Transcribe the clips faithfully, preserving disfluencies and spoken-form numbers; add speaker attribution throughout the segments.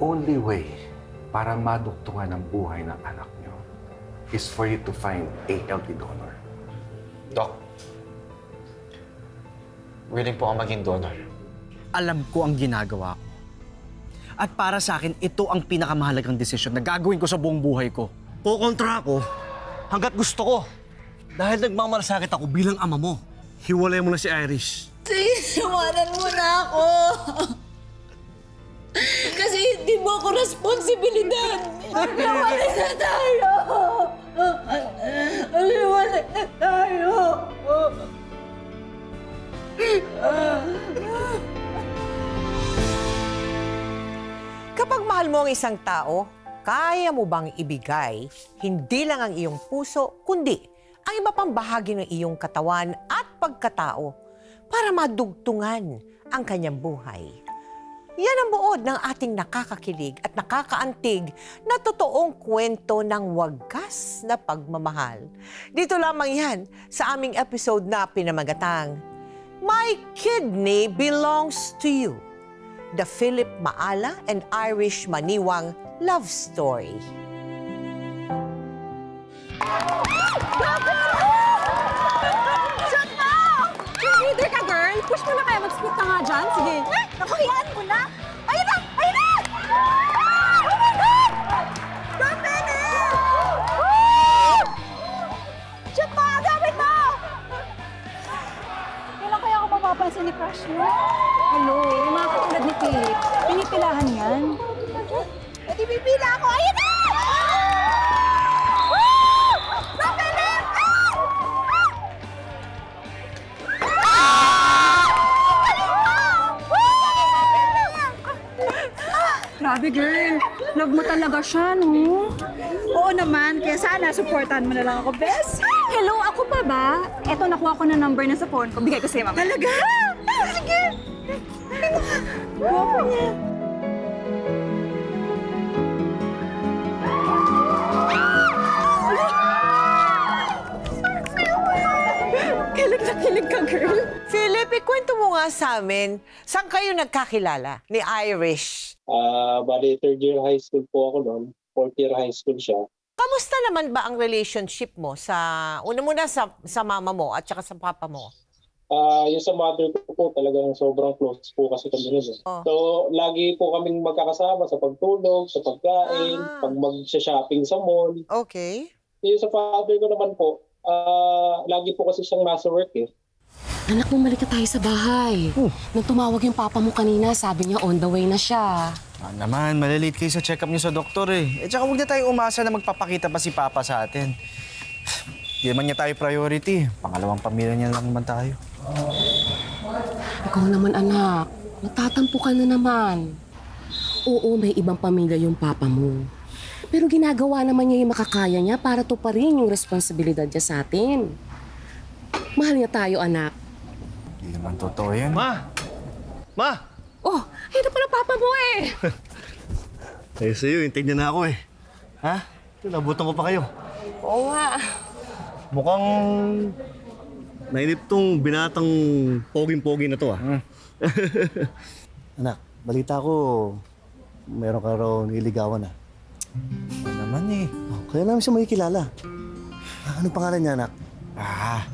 Speaker 1: only way para maduktungan ang buhay ng anak niyo is for you to find a healthy donor.
Speaker 2: Doc, willing po ako maging donor.
Speaker 3: Alam ko ang ginagawa ko. At para sa akin, ito ang pinakamahalagang desisyon na gagawin ko sa buong buhay ko. Kukontra ako hanggat gusto ko. Dahil nagmamalasakit ako bilang ama mo. Hiwalay mo na si Irish.
Speaker 4: Iwanan mo na ako. Kasi hindi mo ako responsibilidad. Hiwalay na tayo. Hiwalay na tayo.
Speaker 5: Kapag mahal mo ang isang tao, kaya mo bang ibigay hindi lang ang iyong puso, kundi ang iba pang bahagi ng iyong katawan at pagkatao para madugtungan ang kanyang buhay? Yan ang buod ng ating nakakakilig at nakakaantig na totoong kwento ng wagas na pagmamahal. Dito lamang yan sa aming episode na pinamagatang My Kidney Belongs to You, the Philip Maala and Irish Maniwang love story.
Speaker 6: Shut up! Leader ka, girl! Push mo na kaya, mag-split ka nga dyan. Sige. Naku, iyan mo na! Ayun na! Ayun na! Oh my God! Stop it! Shut pa! Gamit mo! Kailan kaya ako mapapansin ni crush mo? Hello, yung mga katulad ni Philip, pinipilahan yan. Eh, di pipila ako! Ayun na! Stop Philip! Grabe, girl. Love mo talaga siya, no? Oo naman. Kaya sana, supportan mo na lang ako, bes. Hello, ako pa ba? Eto, nakuha ko na number na sa phone ko. Bigay ko sa'yo, mama. Talaga? Sige. Guwapo niya. Kilig na kilig ka, girl.
Speaker 5: Philip, ikwento mo nga sa amin, saan kayo nagkakilala ni Irish?
Speaker 7: Ah, uh, bali third year high school po ako noon. Fourth year high school siya.
Speaker 5: Kamusta naman ba ang relationship mo sa, una muna sa, sa mama mo at saka sa papa mo?
Speaker 7: Ah, uh, yung sa mother ko po talagang sobrang close po kasi kami nun. Oh. So, lagi po kaming magkakasama sa pagtulog, sa pagkain, ah. pag mag-shopping sa mall.
Speaker 5: Okay.
Speaker 7: Yung sa father ko naman po, ah, uh, lagi po kasi siyang nasa work eh.
Speaker 8: Anak, bumalik na tayo sa bahay. Uh. Nung tumawag yung papa mo kanina, sabi niya on the way na siya.
Speaker 3: Ah, naman, malilate kayo sa check-up niyo sa doktor eh. Eh, tsaka huwag na tayo umasa na magpapakita pa si Papa sa atin. Hindi naman niya tayo priority. Pangalawang pamilya niya lang naman tayo.
Speaker 8: Ikaw naman, anak. Natatampo ka na naman. Oo, may ibang pamilya yung papa mo. Pero ginagawa naman niya yung makakaya niya para tuparin yung responsibilidad niya sa atin. Mahal niya tayo, anak.
Speaker 3: Hindi naman totoo yan. Ma! Ma!
Speaker 8: Oh, ayun na pala papa mo eh!
Speaker 3: Tayo sa'yo, hintay niya na ako eh. Ha? Nabutan ko pa kayo.
Speaker 8: Oo nga.
Speaker 3: Mukhang nainip tong binatang poging-pogi na to ah. Hmm.
Speaker 9: Anak, balita ko, meron ka raw niligawan ah.
Speaker 3: Ano naman eh.
Speaker 9: Oh, kaya namin siya makikilala. Ah, anong pangalan niya, anak?
Speaker 3: Ah.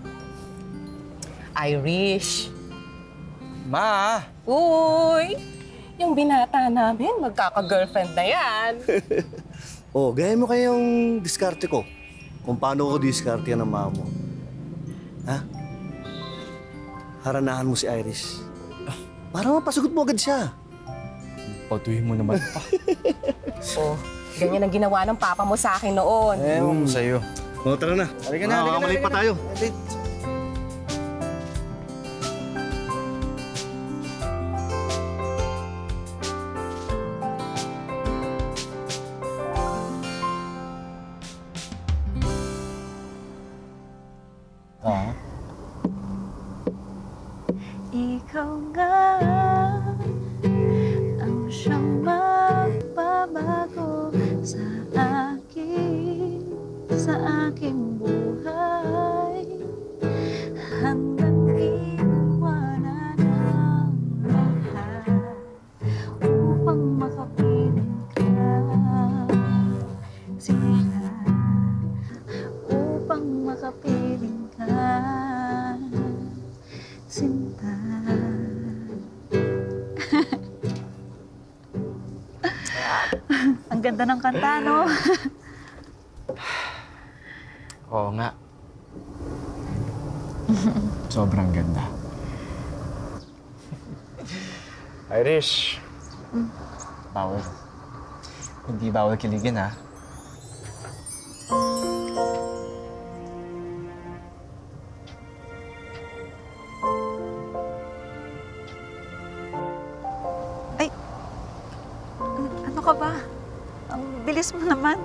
Speaker 5: Irish.
Speaker 3: Ma!
Speaker 8: Uy! Yung binata namin, magkaka-girlfriend na yan.
Speaker 9: Oh, gaya mo kayong diskarte ko. Kung paano ko diskarte yan ng mama mo. Ha? Haranahan mo si Irish. Para mapasugot mo agad siya.
Speaker 3: Patuhin mo naman pa.
Speaker 8: Oh, ganyan ang ginawa ng papa mo sa akin noon.
Speaker 3: Ewan ko sa'yo.
Speaker 9: O, tara na.
Speaker 3: Halika na, halika na.
Speaker 9: Mamalit pa tayo.
Speaker 3: Ah.
Speaker 6: Ikaw nga ang siyang magbabago sa akin, sa aking buhay. Hanggang iwanan ang lahat upang makapiling Ang ganda ng kanta, no?
Speaker 3: Oo nga. Sobrang ganda. Irish. Mm. Bawal. Hindi bawal kiligin, ha?
Speaker 6: Ay! Ano ka ba? Ang bilis mo naman.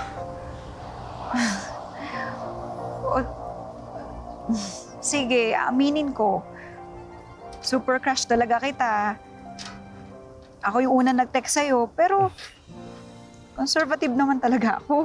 Speaker 6: Sige, aminin ko. Super crush talaga kita. Ako yung unang nag-text sa'yo, pero conservative naman talaga ako.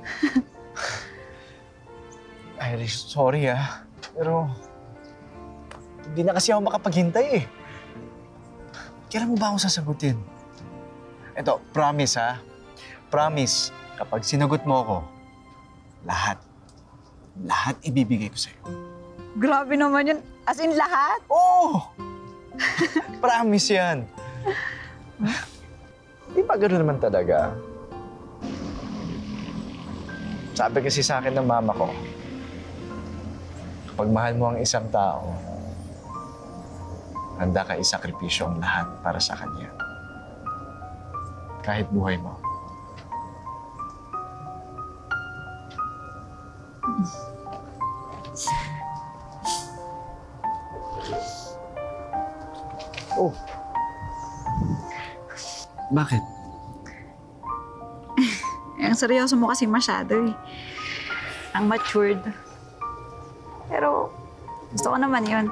Speaker 3: Irish, sorry ah. Pero hindi na kasi ako makapaghintay eh. Kailan mo ba ako sasagutin? Eto, promise ha. Promise, kapag sinagot mo ako, lahat, lahat ibibigay ko sa'yo.
Speaker 6: Grabe naman yun. As in lahat?
Speaker 3: Oo! Promise yan. Di ba gano'n naman talaga? Sabi kasi sa akin ng mama ko, kapag mahal mo ang isang tao, handa ka isakripisyo ang lahat para sa kanya. Kahit buhay mo. Oh. Bakit?
Speaker 6: Ang seryoso mo kasi masyado eh. Ang matured. Pero gusto ko naman yun.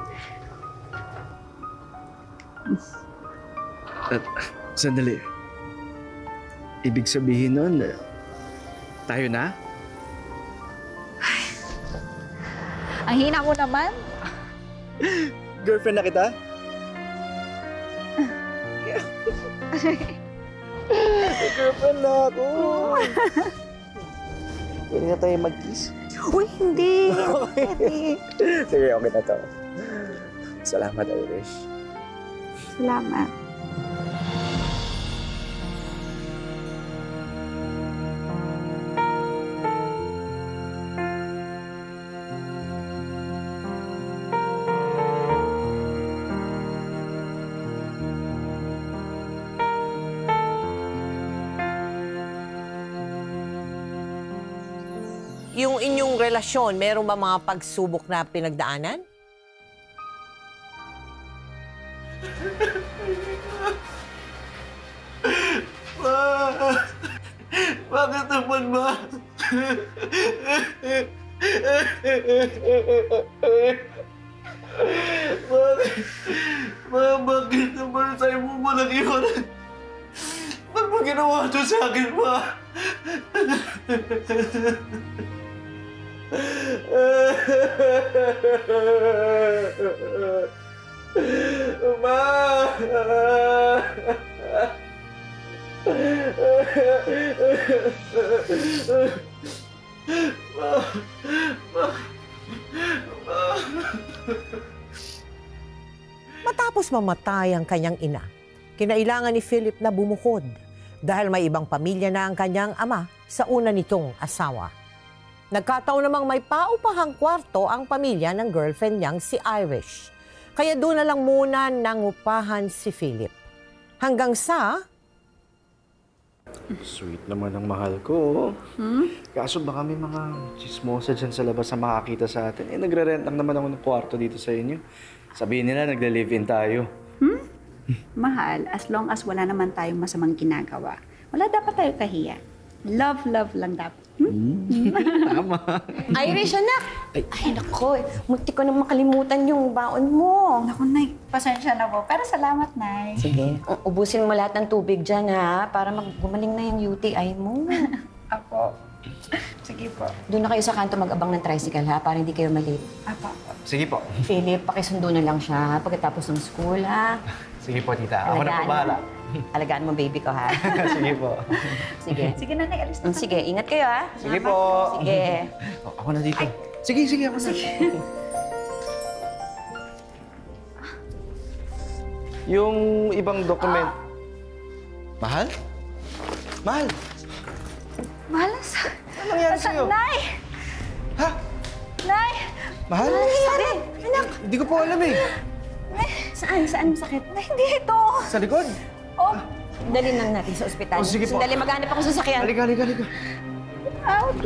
Speaker 3: At, sandali. Ibig sabihin nun, tayo na?
Speaker 6: Ang hina mo naman.
Speaker 3: Girlfriend na kita? Girlfriend na ako. Pwede na tayo mag-kiss?
Speaker 6: Uy, hindi. Hindi.
Speaker 3: Sige, okay na to. Salamat, Irish.
Speaker 6: Salamat.
Speaker 5: Yung inyong relasyon, meron ba mga pagsubok na pinagdaanan?
Speaker 3: Ma! Bakit naman, Ma? Bakit? Ma, bakit naman sa'yo mo mo nag-iwanan? Ba't mo ginawa ito sa akin, Ma? Ma!
Speaker 5: Matapos mamatay ang kanyang ina, kinailangan ni Philip na bumukod dahil may ibang pamilya na ang kanyang ama sa una nitong asawa. Nagkataon namang may paupahang kwarto ang pamilya ng girlfriend niyang si Irish. Kaya doon na lang muna nangupahan si Philip. Hanggang sa...
Speaker 3: Sweet naman ang mahal ko. Hmm? Kaso baka may mga chismosa dyan sa labas na makakita sa atin. Eh, nagre-rent lang naman ako ng kwarto dito sa inyo. Sabihin nila, nagle-live-in tayo.
Speaker 6: Hmm? Mahal, as long as wala naman tayong masamang ginagawa, wala dapat tayo kahiya. Love, love lang dapat. Hmm?
Speaker 3: Tama.
Speaker 4: Irish, anak! Ay, Ay nako, munti ko nang makalimutan yung baon mo.
Speaker 6: Naku, Nay, pasensya na po. Pero salamat, Nay.
Speaker 4: Sige, ubusin mo lahat ng tubig dyan, ha? Para gumaling na yung U T I mo.
Speaker 6: Apo. Sige po.
Speaker 4: Doon na kayo sa kanto mag-abang ng tricycle, ha? Para hindi kayo malate.
Speaker 6: Apo.
Speaker 3: Sige po.
Speaker 4: Philip, pakisundo na lang siya, ha? Pagkatapos ng school, ha?
Speaker 3: Sige po, tita. Ako na po bahala.
Speaker 4: Alagaan mo, baby ko, ha?
Speaker 3: Sige po.
Speaker 4: Sige.
Speaker 6: Sige, Nanay, alis na.
Speaker 4: Sige, ingat kayo, ha?
Speaker 3: Sige po.
Speaker 4: Sige.
Speaker 3: Oh, ako na dito. Ay. Sige, sige, ako na. Yung ibang dokument... Mahal? Mahal!
Speaker 6: Mahal, sa...
Speaker 3: Ano nangyari sa'yo?
Speaker 6: Nay!
Speaker 3: Ha?
Speaker 6: Nay!
Speaker 3: Mahal?
Speaker 6: Ano nangyari? Anak!
Speaker 3: Hindi ko po alam eh.
Speaker 4: Saan? Saan masakit?
Speaker 6: Nay, dito!
Speaker 3: Sa likod?
Speaker 6: Oh!
Speaker 4: Dali lang natin sa ospital.
Speaker 3: Oh, sige po.
Speaker 4: Sandali, maghanap ako sa sakyan.
Speaker 3: Halika, halika, halika.
Speaker 6: Out!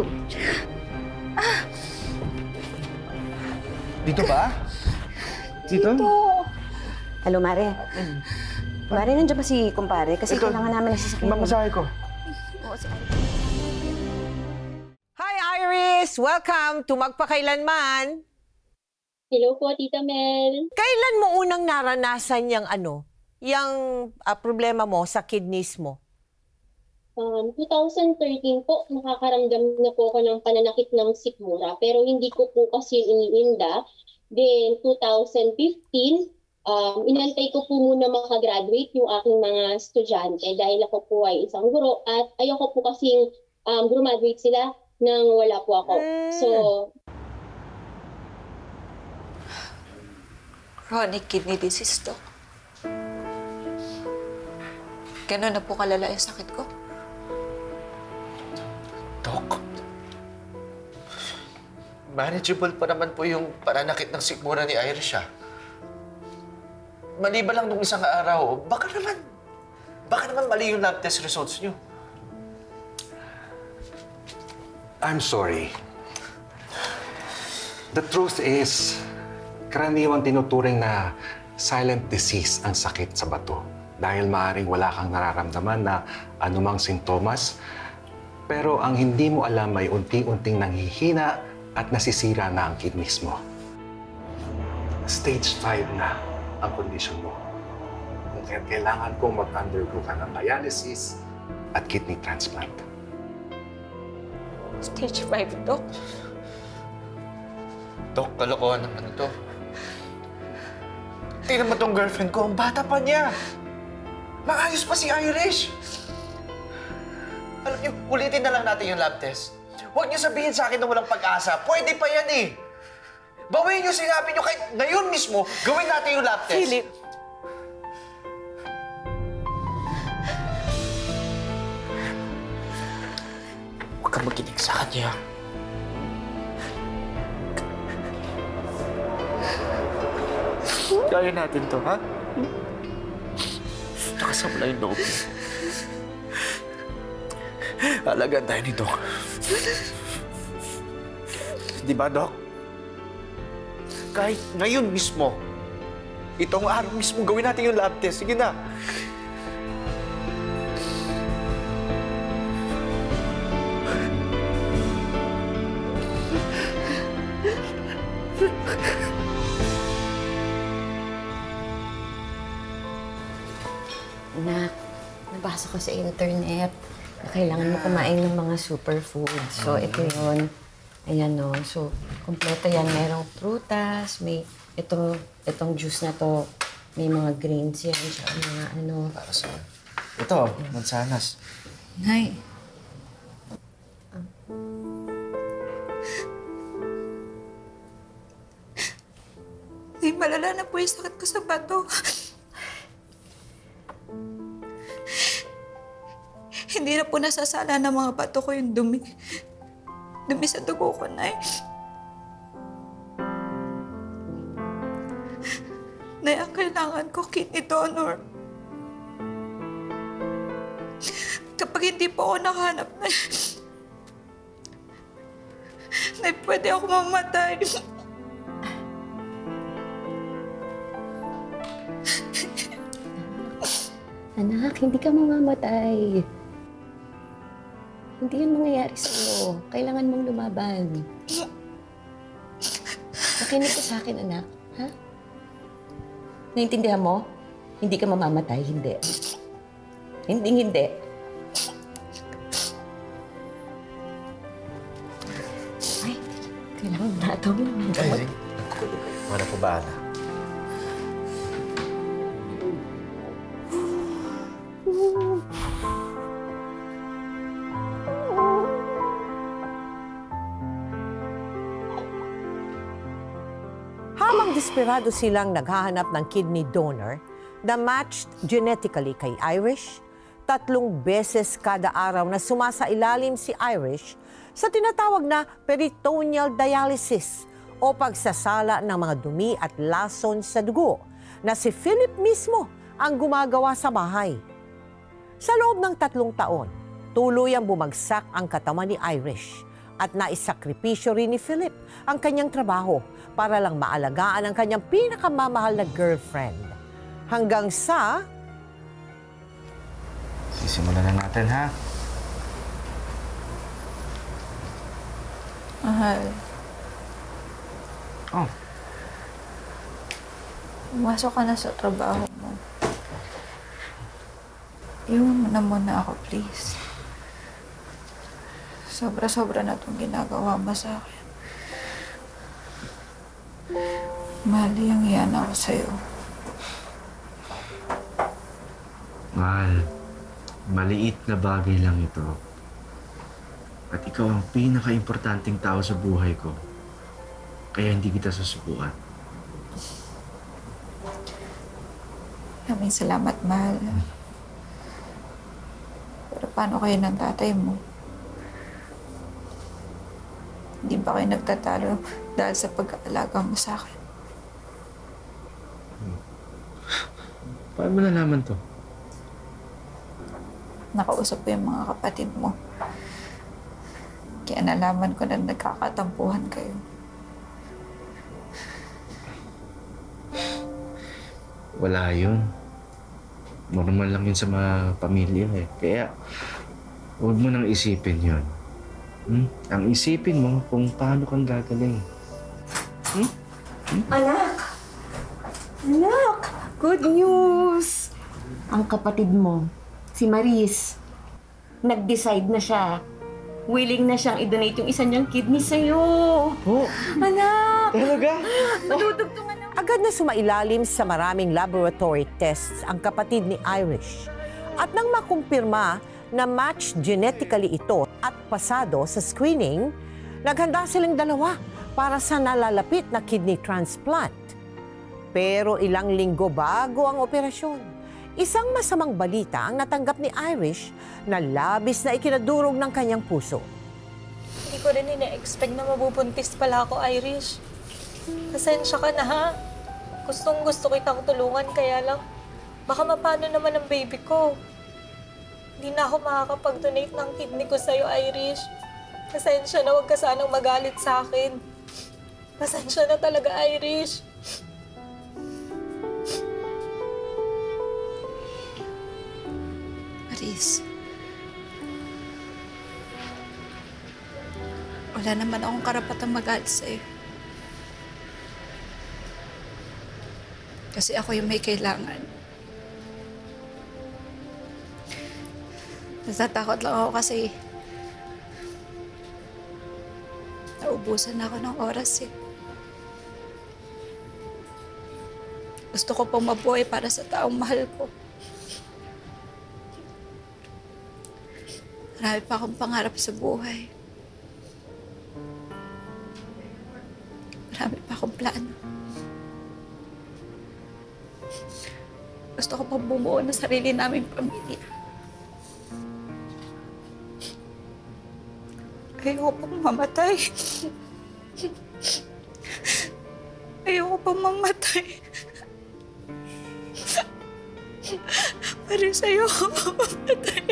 Speaker 3: Dito ba? Dito?
Speaker 6: Dito!
Speaker 4: Hello, Mare. Mare, nandiyan ba si kumpare? Kasi
Speaker 3: Ito,
Speaker 4: kailangan namin ng sasakyan.
Speaker 3: mamasahe ko.
Speaker 4: Oo, si
Speaker 5: Hi, Iris! Welcome to Magpakailanman.
Speaker 10: Hello po, Tita Mel.
Speaker 5: Kailan mo unang naranasan yung ano, yung ah, problema mo sa kidneys mo?
Speaker 10: Um, twenty thirteen po, nakakaramdam na po ako ng pananakit ng sikmura. Pero hindi ko po kasi iniinda. Then, twenty fifteen, um, inantay ko po muna makagraduate yung aking mga estudyante dahil ako po ay isang guro at ayoko po kasing um, graduate sila nang wala po ako. So,
Speaker 11: Chronic kidney disease, Doc. Gano'n na po kalala yung sakit ko.
Speaker 2: Dok, manageable pa naman po yung pananakit ng sikmura ni Irish, ah. Maliban lang nung isang araw, baka naman, baka naman mali yung lab test results niyo.
Speaker 1: I'm sorry. The truth is, karaniwang tinuturing na silent disease ang sakit sa bato dahil maaaring wala kang nararamdaman na anumang sintomas, pero ang hindi mo alam ay unti-unting nanghihina at nasisira na ang kidneys mo. Stage five na ang kondisyon mo. Kaya kailangan kong mag-undergo ka ng dialysis at kidney transplant.
Speaker 11: Stage five, Doc.
Speaker 2: Dok, kalokohan naman ito. Tingnan mo tong girlfriend ko, ang bata pa niya. Maayos pa si Irish. Alam niyo, ulitin na lang natin yung lab test. Huwag niyo sabihin sa akin na walang pag-asa. Pwede pa yan eh. Bawiin niyo sinabi niyo kahit ngayon mismo, gawin natin yung lab test.
Speaker 5: Philip.
Speaker 2: Huwag kang makinig sa kanya. Kaya natin to, ha? Nakasama na yung loob. Alagaan tayo ni Doc. Di ba, Doc? Kahit ngayon mismo, itong araw mismo, gawin natin yung lab test. Sige na.
Speaker 4: Anak, nabasa ko sa internet na kailangan mo kumain ng mga superfoods. So, ito yun. Ayan, no. So, kompleto yan. Merong prutas, may ito, itong juice na to, may mga grains yan, tsaka mga ano.
Speaker 2: Para sa... Ito, mansanas.
Speaker 11: Nay. Nay, malala na po yung sakit ko sa bato. Hindi na po nasasala ng mga bato ko yung dumi. Dumi sa dugo ko, Nay. Nay, ang kailangan ko, kidney donor. Kapag hindi po ako nakahanap, Nay, Nay, pwede ako mamatay.
Speaker 4: Anak, hindi ka mamamatay. Hindi yan mangyayari sa'yo. Kailangan mong lumaban. Makinig ka sa akin, anak. Ha? Naintindihan mo? Hindi ka mamamatay, hindi. Hindi, hindi. Ay, kailangan na ito.
Speaker 2: Ay, wala po ba, Ana?
Speaker 5: Habang desperado silang naghahanap ng kidney donor na matched genetically kay Irish, tatlong beses kada araw na sumasailalim si Irish sa tinatawag na peritoneal dialysis o pagsasala ng mga dumi at lason sa dugo na si Philip mismo ang gumagawa sa bahay. Sa loob ng tatlong taon, tuluyang bumagsak ang katawan ni Irish at naisakripisyo rin ni Philip ang kanyang trabaho para lang maalagaan ang kanyang pinakamamahal na girlfriend. Hanggang sa...
Speaker 3: Sisimulan na natin, ha?
Speaker 11: Mahal.
Speaker 3: Oh.
Speaker 11: Pumasok ka na sa trabaho mo. Iwan mo na muna ako, please. Sobra-sobra na itong ginagawa mo sa akin. Mahal, hiyang-hiyan ako sa'yo.
Speaker 3: Mahal, maliit na bagay lang ito. At ikaw ang pinaka-importanting tao sa buhay ko. Kaya hindi kita susubukan.
Speaker 11: Maraming salamat, mahal. Pero paano kayo ng tatay mo? Hindi ba kayo nagtatalo dahil sa pag-aalaga mo sa akin?
Speaker 3: Paano mo nalaman to?
Speaker 11: Nakausap ko yung mga kapatid mo. Kaya nalaman ko na nagkakatampuhan kayo.
Speaker 3: Wala yun. Normal lang yun sa mga pamilya eh. Kaya, huwag mo nang isipin yun. Hmm? Ang isipin mo kung paano kang gagaling. Hmm? Hmm?
Speaker 12: Anak! Anak! Good news! Ang kapatid mo, si Maris, nag-decide na siya. Willing na siyang i-donate yung isa niyang kidney sa'yo.
Speaker 3: Oh!
Speaker 12: Anak!
Speaker 3: Talaga?
Speaker 12: Madudugtungan na.
Speaker 5: Agad na sumailalim sa maraming laboratory tests ang kapatid ni Irish. At nang makumpirma na match genetically ito at pasado sa screening, naghanda silang dalawa para sa nalalapit na kidney transplant. Pero ilang linggo bago ang operasyon, isang masamang balita ang natanggap ni Irish na labis na ikinadurog ng kanyang puso.
Speaker 11: Hindi ko rin ina-expect na mabubuntis pala ako, Irish. Pasensya ka na, ha? Gustong gusto kitang tulungan, kaya lang baka mapano naman ang baby ko. Hindi na ako makakapag-donate ng kidney ko sa'yo, Irish. Pasensya na, huwag ka sanang magalit sa akin. Pasensya na talaga, Irish. Maris, wala naman akong karapatang magalit sa'yo. Kasi ako yung may kailangan. Natatakot lang ako kasi naubusan ako ng oras eh. Gusto ko pang mabuhay para sa taong mahal ko. Marami pa akong pangarap sa buhay. Marami pa akong plano. Gusto ko pang bumuo ng sarili naming pamilya. Ayoko pang mamatay. Ayoko pang mamatay. Paris, ayoko pang mamatay.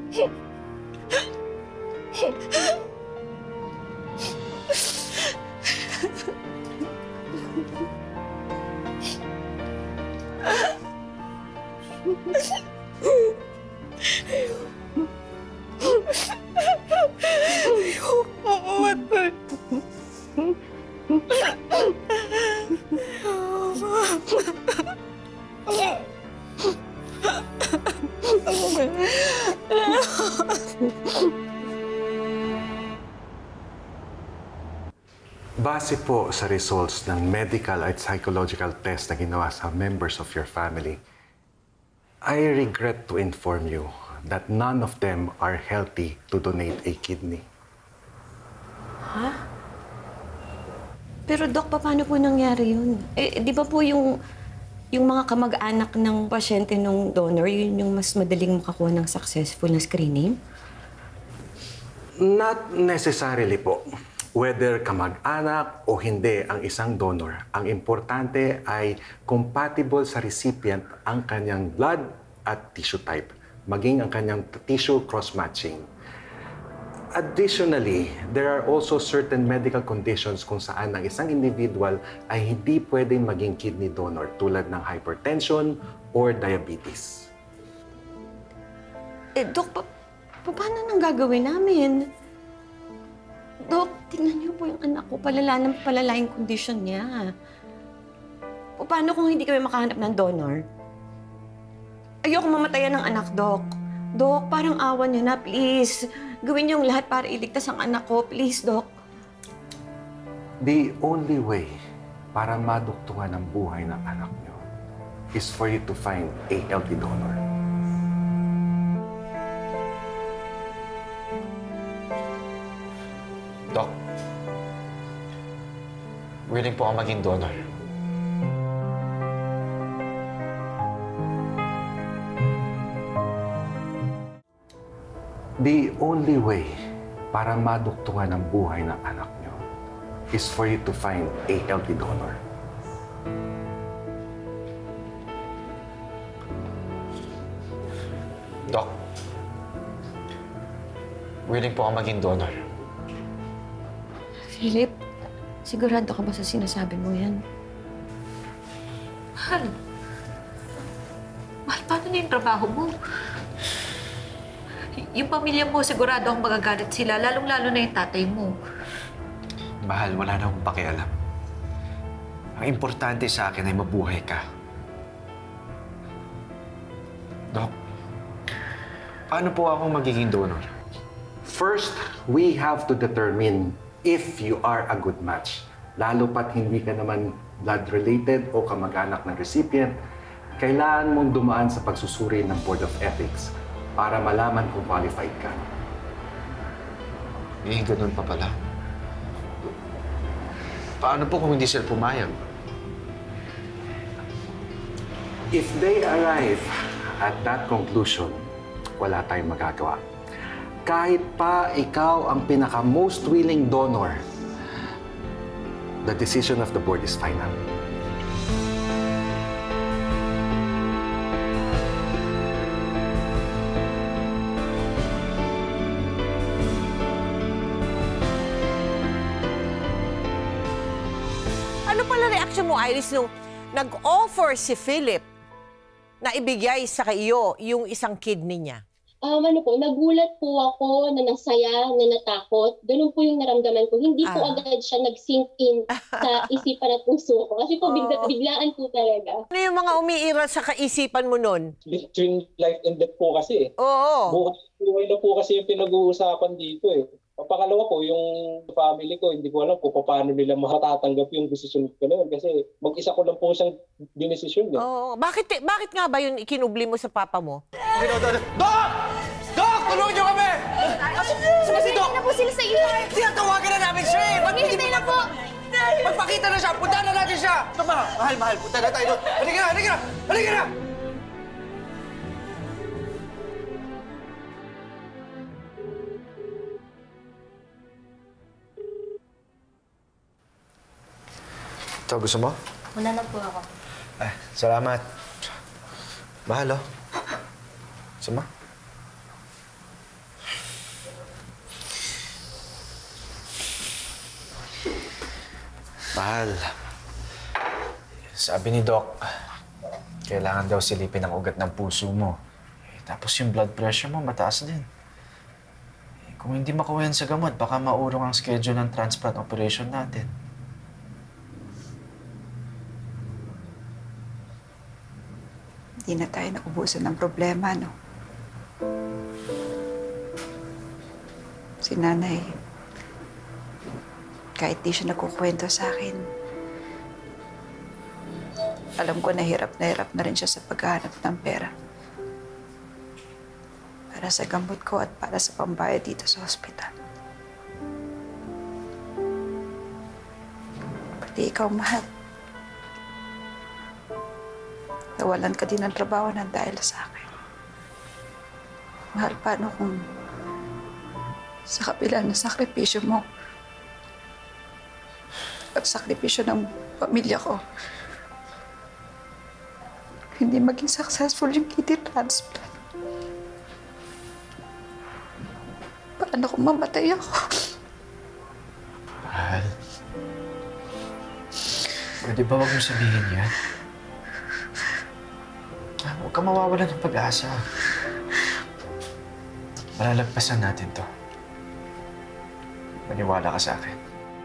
Speaker 1: Base po sa results ng medical at psychological test na ginawa sa members of your family, I regret to inform you that none of them are healthy to donate a kidney.
Speaker 4: Ha? Pero Dok, paano po nangyari yun? Eh, di ba po yung yung mga kamag-anak ng pasyente ng donor, yun yung mas madaling makakuha ng successful na screening?
Speaker 1: Not necessarily po. Whether kamag-anak o hindi ang isang donor, ang importante ay compatible sa recipient ang kanyang blood at tissue type, maging ang kanyang tissue cross-matching. Additionally, there are also certain medical conditions kung saan ang isang individual ay hindi pwedeng maging kidney donor tulad ng hypertension or diabetes.
Speaker 4: Eh, Dok, pa pa paano nang gagawin namin? Dok, tingnan niyo po yung anak ko. Palala ng palala yung kondisyon niya. O paano kung hindi kami makahanap ng donor? Ayoko mamatayan ng anak, Dok. Dok, parang awan niyo na, please. Gawin niyo yung lahat para iligtas ang anak ko. Please, Dok.
Speaker 1: The only way para maduktungan ang buhay ng anak niyo is for you to find a healthy donor.
Speaker 2: Doc, willing po ako maging donor.
Speaker 1: The only way para maduktungan ang buhay ng anak niyo is for you to find a healthy donor.
Speaker 2: Doc, willing po ako maging donor.
Speaker 4: Philip, sigurado ka ba sa sinasabi mo yan?
Speaker 11: Mahal. Mahal, paano na yung trabaho mo? Yung pamilya mo, sigurado akong magagalit sila, lalong-lalo na yung tatay mo.
Speaker 2: Mahal, wala na akong pakialam. Ang importante sa akin ay mabuhay ka. Doc, paano po ako magiging donor?
Speaker 1: First, we have to determine if you are a good match. Lalo pat hindi ka naman blood-related o kamag-anak ng recipient, kailangan mong dumaan sa pagsusuri ng Board of Ethics para malaman kung qualified ka.
Speaker 2: Eh, ganun pa pala. Paano po kung hindi sila pumayag?
Speaker 1: If they arrive at that conclusion, wala tayong magagawa. Kahit pa ikaw ang pinaka-most willing donor, the decision of the board is final.
Speaker 5: Ano pala reaksyon mo, Iris, nung nag-offer si Philip na ibigay sa iyo yung isang kidney niya?
Speaker 10: Um, ano po, nagulat po ako na nasaya, na natakot. Ganun po yung naramdaman ko. Hindi po
Speaker 5: Ah.
Speaker 10: agad siya nag-sink in sa isipan at puso ko. Kasi po, bigla, biglaan po talaga.
Speaker 5: Ano yung mga umiiral sa kaisipan mo nun?
Speaker 7: Between life and death po kasi eh.
Speaker 5: Oo.
Speaker 7: Buhay, buhay na po kasi yung pinag-uusapan dito eh. Pangalawa po, yung family ko, hindi ko alam kung paano nila makatatanggap yung desisyon ko na yun. Kasi mag-isa ko lang po siyang dinesisyon eh.
Speaker 5: Oo. Bakit, bakit nga ba yun ikinubli mo sa papa mo?
Speaker 2: Doc! Doc! Tulungan niyo kami! Saan si Doc?
Speaker 6: na po sila sa E R.
Speaker 2: Tinatawagan na namin siya eh! Ba't hindi
Speaker 6: Hintay na po.
Speaker 2: Magpakita na siya! Punta na natin siya! Tama! Mahal, mahal! Punta na tayo doon! Halika na! Halika na! Halika na! Ito, gusto mo?
Speaker 11: Wala na po ako.
Speaker 2: Eh, salamat. Mahal, oh. Gusto mo? Mahal. Sabi ni Doc, kailangan daw silipin ang ugat ng puso mo. Eh, tapos yung blood pressure mo, mataas din. Eh, kung hindi makuha yan sa gamot, baka maurong ang schedule ng transplant operation natin.
Speaker 13: Hindi na tayo naubusan ng problema, no? Si nanay, kahit di siya nagkukwento sa akin, alam ko na hirap na hirap na rin siya sa paghahanap ng pera. Para sa gamot ko at para sa pambayad dito sa hospital. Pati ikaw, mahal. nawalan ka din ng trabaho ng dahil sa akin. Mahal, paano kung sa kabila ng sakripisyo mo at sakripisyo ng pamilya ko, hindi maging successful yung kidney transplant? Paano kung mamatay ako?
Speaker 2: Mahal, pwede ba wag mo sabihin yan? Huwag ka mawawalan ng pag-asa. Malalagpasan natin to. Maniwala ka sa akin.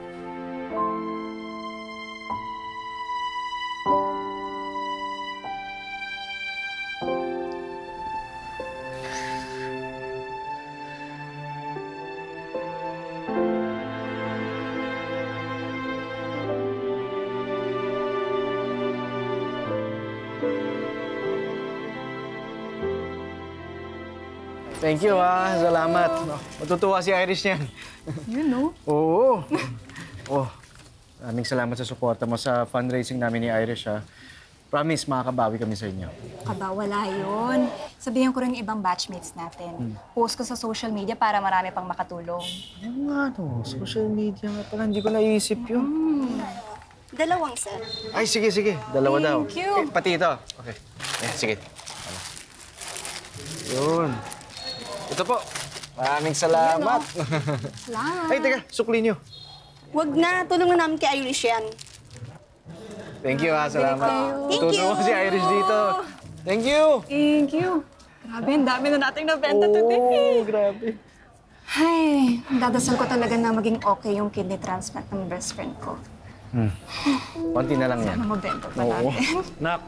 Speaker 3: Thank you, ah. Salamat. Matutuwa si Irish niyan.
Speaker 6: You know?
Speaker 3: Oo. Oh, maraming salamat sa suporta mo sa fundraising namin ni Irish, ha. Promise, makakabawi kami sa inyo.
Speaker 6: Kaba, wala yun. Sabihin ko rin yung ibang batchmates natin.
Speaker 3: Hmm.
Speaker 6: Post ko sa social media para marami pang makatulong.
Speaker 3: Ano nga, no? Social media nga pala. Hindi ko naisip yun.
Speaker 6: Hmm. Dalawang set.
Speaker 3: Ay, sige, sige. Dalawa daw.
Speaker 6: Thank you.
Speaker 3: Eh, pati ito. Okay. Eh, sige. Ano? Yun. Ito po. Maraming salamat.
Speaker 6: Salamat.
Speaker 3: Ay, teka. Sukli niyo.
Speaker 6: Wag na. Tulong na namin kay Irish yan.
Speaker 3: Thank you, ha. Salamat.
Speaker 6: Thank you.
Speaker 3: Tutulungan si Irish dito. Thank you.
Speaker 6: Thank you. Grabe, ang dami na nating nabenta
Speaker 3: Oo,
Speaker 6: today.
Speaker 3: grabe.
Speaker 6: Ay, dadasal ko talaga na maging okay yung kidney transplant ng best friend ko.
Speaker 3: Hmm. Konti na lang yan.
Speaker 6: Sana mabenta pa
Speaker 3: Oo.
Speaker 6: natin.
Speaker 3: Nak.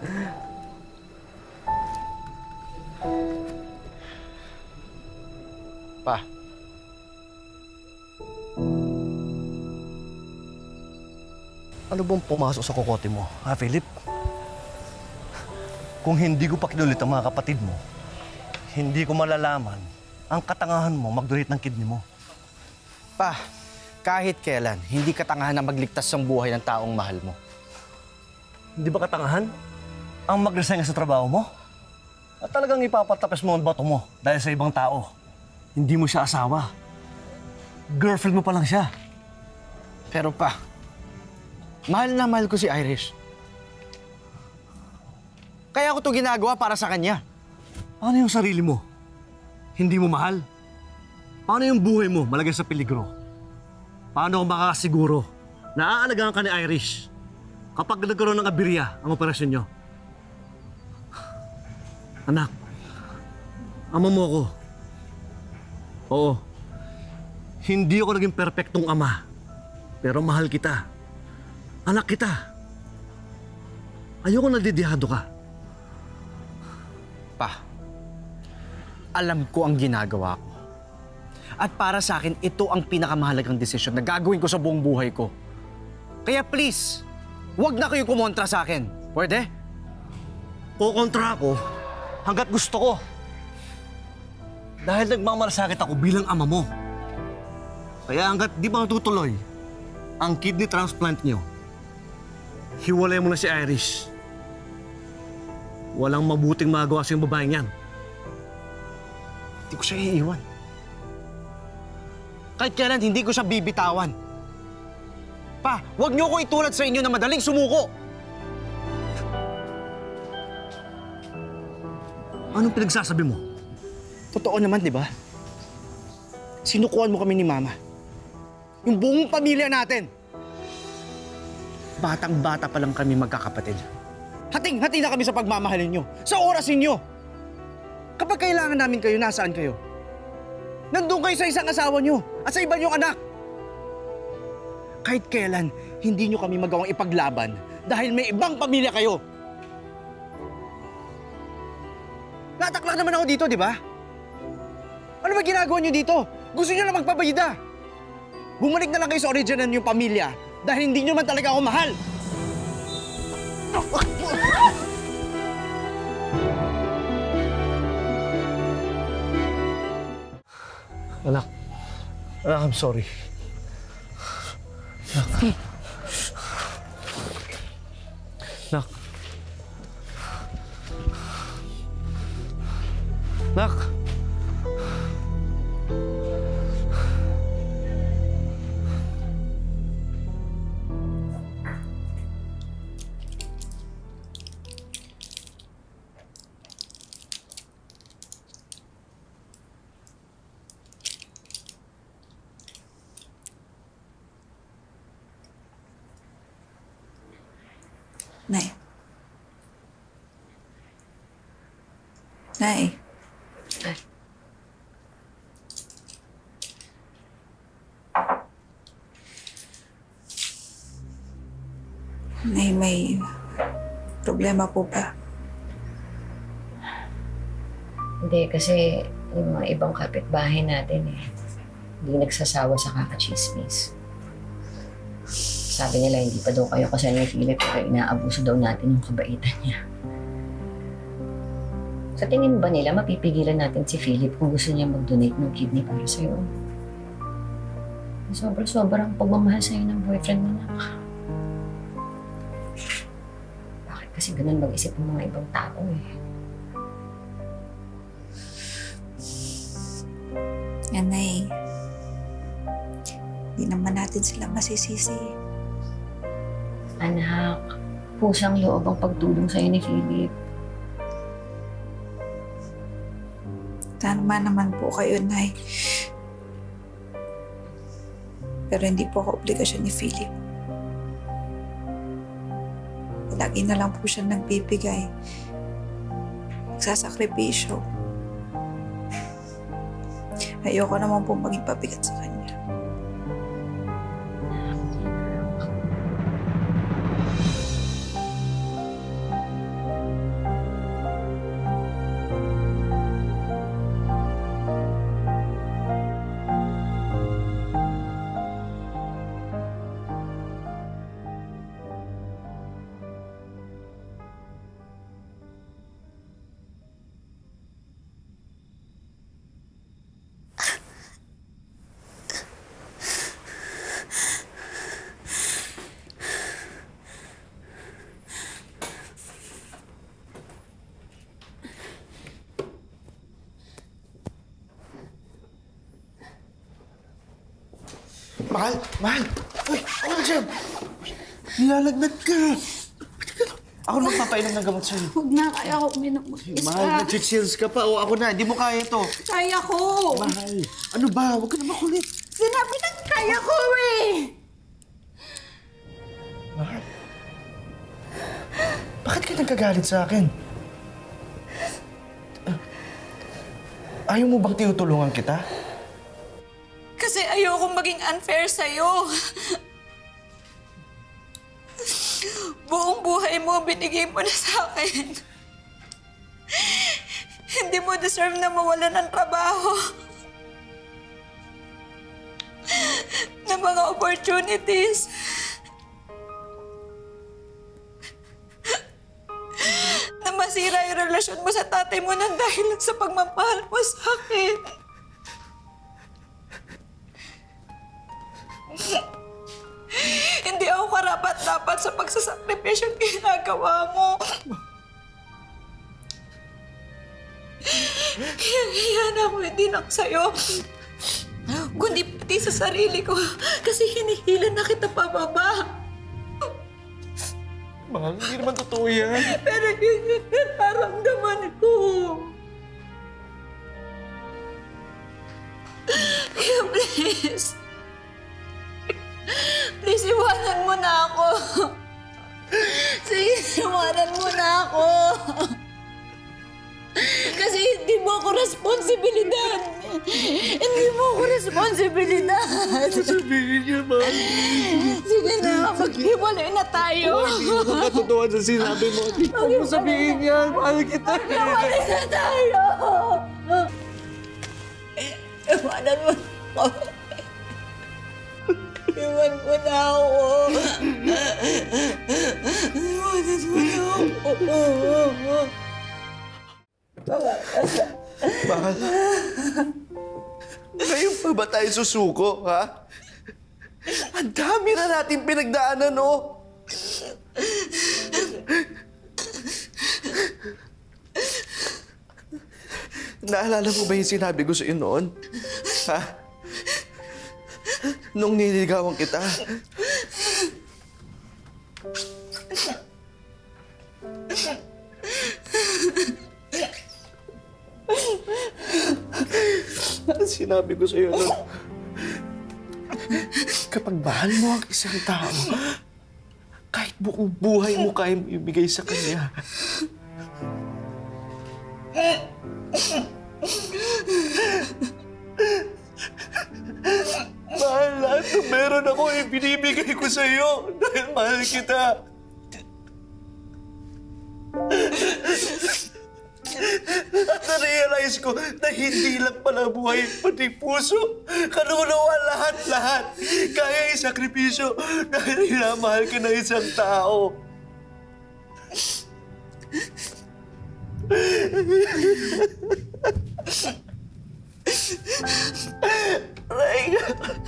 Speaker 3: Pa.
Speaker 9: Ano bang pumasok sa kokote mo, ha, Philip? Kung hindi ko pa kinulit ang mga kapatid mo, hindi ko malalaman ang katangahan mo mag-donate ng kidney mo.
Speaker 3: Pa, kahit kailan, hindi katangahan na magligtas ng buhay ng taong mahal mo.
Speaker 9: Hindi ba katangahan ang mag-resign sa trabaho mo? At talagang ipapatapos mo ang bato mo dahil sa ibang tao. Hindi mo siya asawa. Girlfriend mo pa lang siya.
Speaker 3: Pero pa, mahal na mahal ko si Irish. Kaya ako to ginagawa para sa kanya.
Speaker 9: Paano yung sarili mo? Hindi mo mahal? Paano yung buhay mo malagay sa peligro? Paano kung makakasiguro na aalagaan ka ni Irish kapag nagkaroon ng aberya ang operasyon nyo? Anak, ama mo ako. Oo, hindi ako naging perpektong ama, pero mahal kita. Anak kita. Ayoko nadidihado ka.
Speaker 3: Pa, alam ko ang ginagawa ko. At para sa akin, ito ang pinakamahalagang desisyon na gagawin ko sa buong buhay ko. Kaya please, huwag na kayo kumontra sa akin. Pwede?
Speaker 9: Kukontra ako hanggat gusto ko. Dahil nagmamalasakit ako bilang ama mo. Kaya hanggat di ba natutuloy ang kidney transplant niyo, hiwalay mo na si Irish. Walang mabuting magawa sa yung babaeng yan.
Speaker 3: Hindi ko siya iiwan. Kahit kailan, hindi ko siya bibitawan. Pa, huwag niyo ko itulad sa inyo na madaling sumuko.
Speaker 9: Anong pinagsasabi mo?
Speaker 3: Totoo naman, di ba? Sinukuan mo kami ni Mama. Yung buong pamilya natin. Batang-bata pa lang kami magkakapatid. Hating-hati na kami sa pagmamahalin nyo, sa orasin nyo. Kapag kailangan namin kayo, nasaan kayo? Nandun kayo sa isang asawa nyo at sa iba nyong anak. Kahit kailan, hindi nyo kami magawang ipaglaban dahil may ibang pamilya kayo. Nataklak naman ako dito, di ba? Ano ba ginagawa nyo dito? Gusto nyo na magpabayida. Bumalik na lang kayo sa original nyong pamilya dahil hindi nyo man talaga ako mahal.
Speaker 9: Anak, anak, I'm sorry. Anak. Anak. Nak!
Speaker 13: Nay. Nay. Nay, may problema po ba?
Speaker 4: Hindi, kasi yung mga ibang kapitbahay natin eh, hindi nagsasawa sa kakachismis. Sabi nila, hindi pa daw kayo kasal ni Philip, pero inaabuso daw natin yung kabaitan niya. Sa tingin ba nila, mapipigilan natin si Philip kung gusto niya mag-donate ng kidney para sa'yo? Sobrang-sobrang pagmamahal sa'yo ng boyfriend mo na. Bakit kasi ganun mag-isip ng mga ibang tao eh?
Speaker 13: Yanay, hindi naman natin sila masisisi.
Speaker 4: Anak, pusang loob ang pagtulong sa'yo ni Philip.
Speaker 13: Tama naman po kayo, Nay. Pero hindi po ako obligasyon ni Philip. Lagi na lang po siya nagbibigay. Nagsasakripisyo. Ayoko naman po maging pabigat sa kanya.
Speaker 9: Mahal! Mahal! Uy! Ako na dyan! Nilalagnat ka! Ako na magpapainom ng gamot sa'yo.
Speaker 6: Huwag na, kaya ako uminom mag-isa.
Speaker 9: Mahal, nag-chills ka pa. O ako na, hindi mo kaya to.
Speaker 6: Kaya ko!
Speaker 9: Mahal, ano ba? Huwag ka na makulit.
Speaker 6: Sinabi na kaya ko eh!
Speaker 9: Mahal, bakit ka nagkagalit sa akin? Uh, ayaw mo bang tinutulungan kita?
Speaker 11: Kasi ayokong maging unfair sa'yo. Buong buhay mo, binigay mo na sa akin. Hindi mo deserve na mawala ng trabaho. Ng mga opportunities. Na masira yung relasyon mo sa tatay mo nang dahil sa pagmamahal mo sa akin. Hindi ako karapat-dapat sa pagsasakripisyon ginagawa mo. Kaya hiya na ako hindi lang sa'yo. Kundi pati sa sarili ko. Kasi hinihila na kita pababa.
Speaker 9: Mahal, hindi naman totoo yan.
Speaker 11: Pero yun yung nararamdaman ko. Kaya please. Please, iwanan mo na ako. Sige, iwanan mo na ako. Kasi hindi mo ako responsibilidad. Hindi mo ako responsibilidad.
Speaker 9: Sabihin niya, Mahal.
Speaker 11: Sige na, maghiwalay na tayo.
Speaker 9: Oh, hindi mo makatotohan sa sinabi mo. Huwag mo sabihin yan. Mahal kita.
Speaker 11: Maghiwalay na tayo. Iwanan mo na ako. Iwan mo na ako. Iwanan mo na ako.
Speaker 9: Mahal. Ngayon pa ba tayo susuko, ha? Ang dami na natin pinagdaanan, oh.
Speaker 14: Naalala mo ba yung sinabi ko sa'yo noon? Ha? Nung niligawan kita. Sinabi ko sa'yo noon, kapag mahal mo ang isang tao, kahit buong buhay mo kaya mo ibigay sa kanya. Mahal, lahat ng meron ako ibinibigay ko sa'yo dahil mahal kita. At na-realize ko na hindi lang pala buhay, pati puso, kanunawa lahat-lahat. Kaya isakripisyo dahil hinamahal ka ng isang tao. Raiga.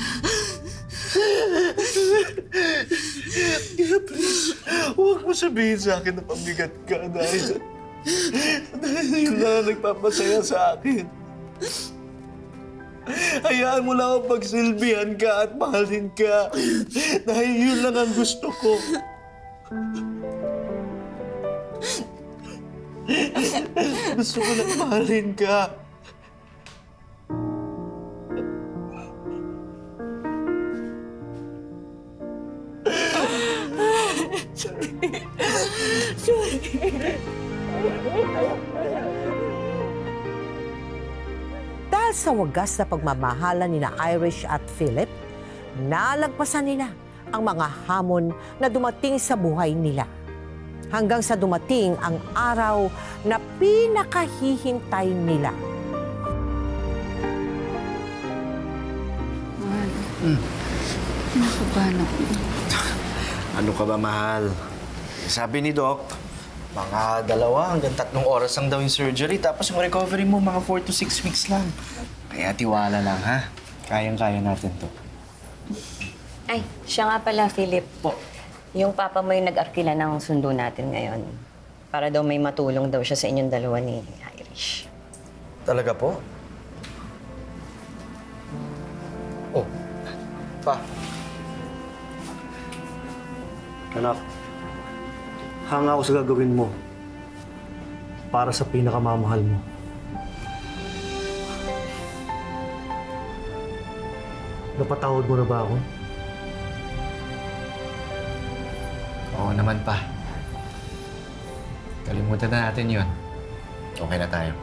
Speaker 14: Kaya please, huwag mo sabihin sa akin na pamigat ka dahil dahil yun lang nagpapasaya sa akin. Hayaan mo lang ako pagsilbihan ka at mahalin ka dahil yun lang ang gusto ko. Gusto ko lang mahalin ka.
Speaker 12: Sorry. Sorry.
Speaker 5: Dahil sa wagas na pagmamahalan ni na Irish at Philip, nalagpasan nila ang mga hamon na dumating sa buhay nila. Hanggang sa dumating ang araw na pinakahihintay nila.
Speaker 13: Mahal, mm. Nakabahan ako.
Speaker 2: Ano ka ba, mahal? Sabi ni Doc, mga dalawa hanggang tatlong oras lang daw yung surgery. Tapos yung recovery mo, mga four to six weeks lang. Kaya tiwala lang, ha? Kayang-kaya natin to.
Speaker 4: Ay, siya nga pala, Philip. Po. Yung papa mo yung nag-arkila ng sundo natin ngayon. Para daw may matulong daw siya sa inyong dalawa ni Irish.
Speaker 2: Talaga po? Oh, pa.
Speaker 9: Anak, hanga ako sa gagawin mo para sa pinakamamahal mo. Napatawad mo na ba ako?
Speaker 2: Oo naman, pa. Kalimutan na natin yun. Okay na tayo.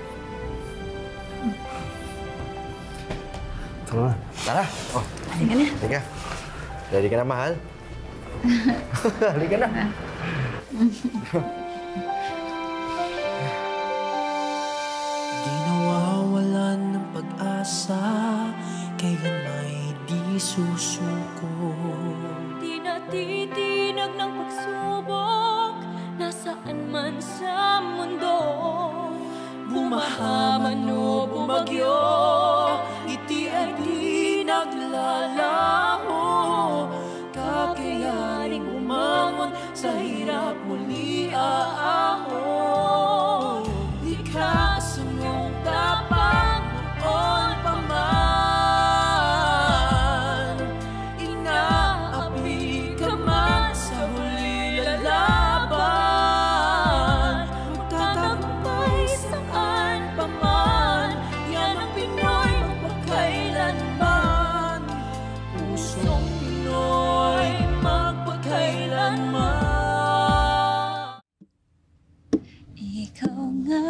Speaker 9: Tara na.
Speaker 2: Tara. Oh.
Speaker 4: Halika na.
Speaker 2: Halika. Ready ka na, mahal? Halika na.
Speaker 15: Di nawawalan ng pag-asa, kailan may di susuko.
Speaker 11: Di natitinag ng pagsubok, nasaan man sa mundo. Bumahaman o bumagyo, ngiti ay di naglalaho. Kakayaning umangon sa hirap muli aahon. Likas ang iyong tapang noon pa man. Inaapi ka man sa huli lalaban. Magtatagumpay saan pa man. Yan ang Pinoy magpakailanman. Pusong Pinoy magpakailanman. Ikaw nga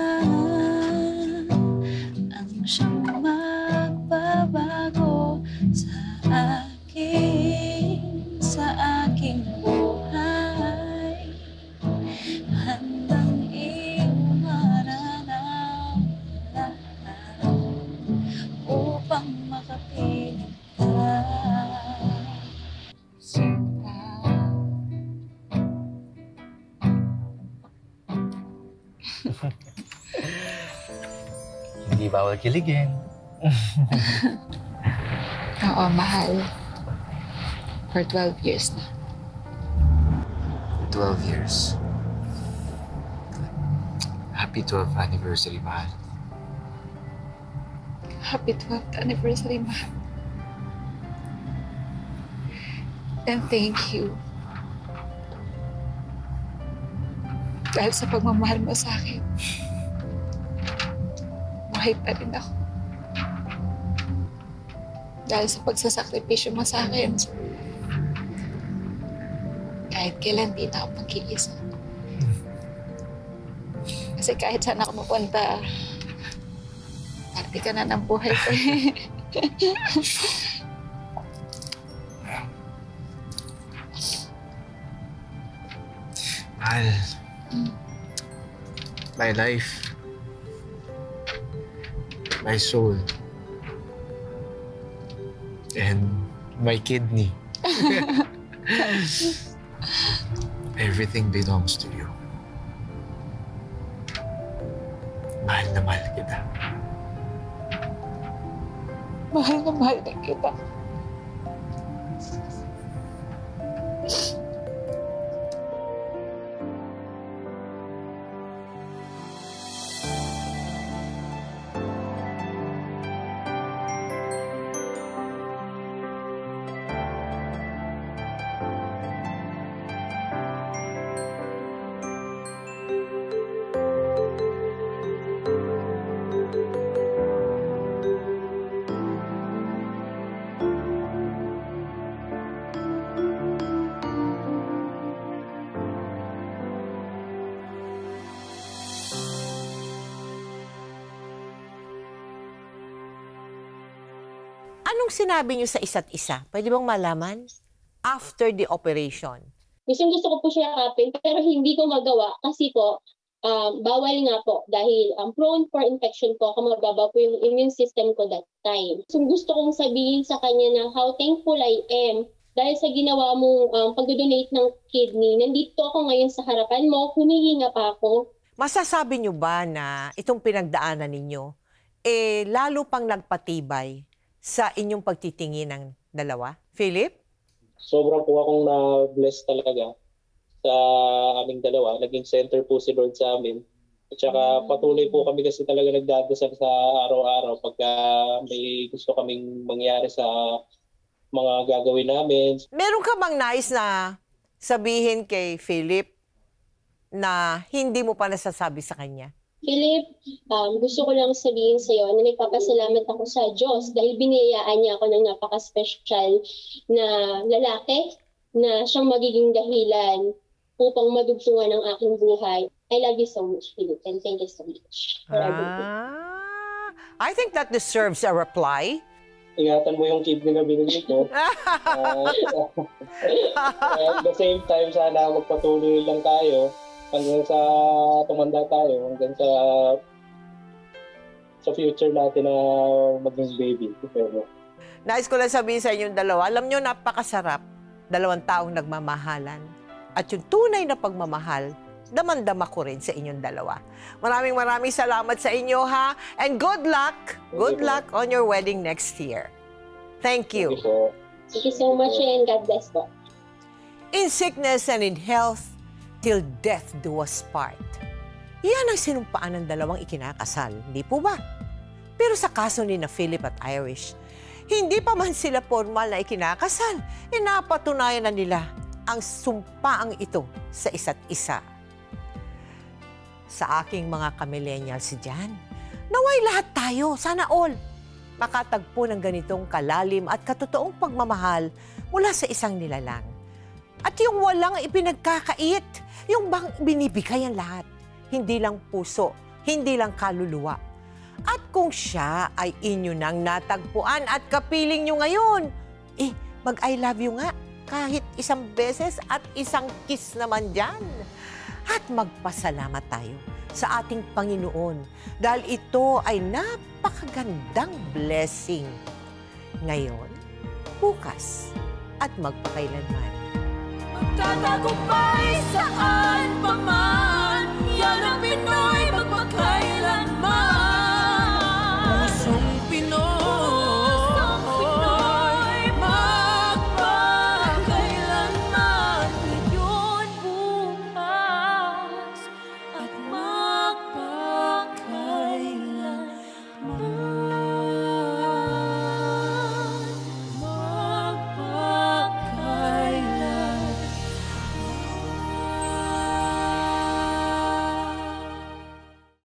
Speaker 11: ang siyang magbabago sa akin, sa aking buhay. Handang iyong maranaw lahat upang makapiling ka.
Speaker 2: Hindi bawal kiligin.
Speaker 13: Oo, mahal. For twelve years na.
Speaker 2: twelve years. Happy twelfth anniversary, mahal.
Speaker 13: Happy twelfth anniversary, Mahal. And thank you. Dahil sa pagmamahal mo sa akin, buhay pa rin ako. Dahil sa pagsasakripisyo mo sa akin, kahit kailan di na ako mag-iisa. Kasi kahit saan ako mapunta, parte ka na ng buhay ko.
Speaker 2: Mahal. My life. My soul. And my kidney. Everything belongs to you. Mahal na mahal kita.
Speaker 13: Mahal na mahal na kita.
Speaker 5: Anong sinabi niyo sa isa't isa? Pwede bang malaman? After the operation.
Speaker 10: Gusto gusto ko po siya yakapin, pero hindi ko magawa kasi po, um, bawal nga po dahil um, prone for infection po, kamababa po yung immune system ko that time. So gusto kong sabihin sa kanya na how thankful I am dahil sa ginawa mong um, pag-donate ng kidney. Nandito ako ngayon sa harapan mo, humihinga pa ako.
Speaker 5: Masasabi niyo ba na itong pinagdaanan ninyo, eh lalo pang nagpatibay sa inyong pagtitingin ng dalawa? Philip?
Speaker 7: Sobra po akong na-bless talaga sa aming dalawa. Naging center po si Lord sa amin. At saka patuloy po kami kasi talaga nagdadasal sa araw-araw pagka may gusto kaming mangyari sa mga gagawin namin.
Speaker 5: Meron ka bang nais na sabihin kay Philip na hindi mo pa nasasabi sa kanya?
Speaker 10: Philip, um, gusto ko lang sabihin sa iyo na nagpapasalamat ako sa Diyos dahil biniyayaan niya ako ng napaka-special na lalaki na siyang magiging dahilan upang madugtungan ang aking buhay. I love you so much, Philip, and thank you so much for everything.
Speaker 5: Ah, I think that deserves a reply.
Speaker 7: Ingatan mo yung kidney na binigay ko. uh, at the same time, sana magpatuloy lang tayo hanggang sa tumanda tayo, hanggang sa sa future natin na maging baby. Pero,
Speaker 5: nais ko lang sabihin sa inyong dalawa, alam nyo, napakasarap. Dalawang taong nagmamahalan. At yung tunay na pagmamahal, damang-dama ko rin sa inyong dalawa. Maraming maraming salamat sa inyo, ha? And good luck, good luck on your wedding next year. Thank you.
Speaker 7: Thank you,
Speaker 10: Thank you so much and God bless po.
Speaker 5: In sickness and in health, till death do us part. Yan ang sinumpaan ng dalawang ikinakasal, hindi po ba? Pero sa kaso ni na Philip at Irish, hindi pa man sila formal na ikinakasal, inapatunayan na nila ang sumpaang ito sa isa't isa. Sa aking mga ka-millennials dyan, naway lahat tayo, sana all, makatagpo ng ganitong kalalim at katotoong pagmamahal mula sa isang nilalang. At yung walang ipinagkakait, yung bang binibigay ang lahat, hindi lang puso, hindi lang kaluluwa. At kung siya ay inyo nang natagpuan at kapiling nyo ngayon, eh, mag-I love you nga, kahit isang beses at isang kiss naman dyan. At magpasalamat tayo sa ating Panginoon dahil ito ay napakagandang blessing. Ngayon, bukas, at magpakailanman.
Speaker 15: Magtatagumpay saan pa man, yan ang Pinoy